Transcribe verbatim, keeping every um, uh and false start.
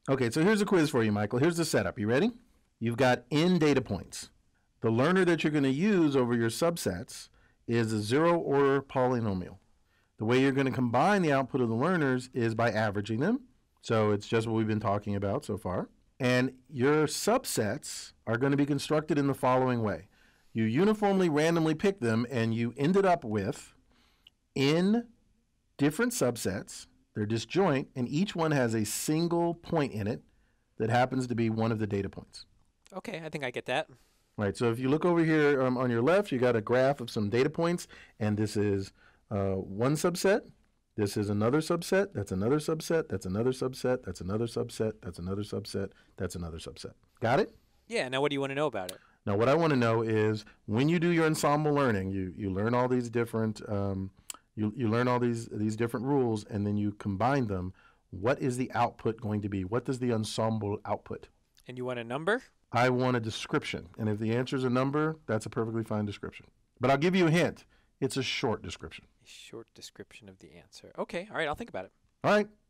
Okay, so here's a quiz for you, Michael. Here's the setup. You ready? You've got n data points. The learner that you're going to use over your subsets is a zero-order polynomial. The way you're going to combine the output of the learners is by averaging them. So it's just what we've been talking about so far. And your subsets are going to be constructed in the following way. You uniformly randomly pick them, and you ended up with n different subsets. They're disjoint, and each one has a single point in it that happens to be one of the data points. Okay, I think I get that. Right, so if you look over here um, on your left, you got a graph of some data points, and this is uh, one subset. This is another subset. That's another subset. That's another subset. That's another subset. That's another subset. That's another subset. Got it? Yeah, now what do you want to know about it? Now, what I want to know is when you do your ensemble learning, you, you learn all these different um, you, you learn all these these different rules, and then you combine them. What is the output going to be? What does the ensemble output? And you want a number? I want a description, and if the answer is a number, that's a perfectly fine description. But I'll give you a hint. It's a short description. A short description of the answer. Okay, all right, I'll think about it. All right.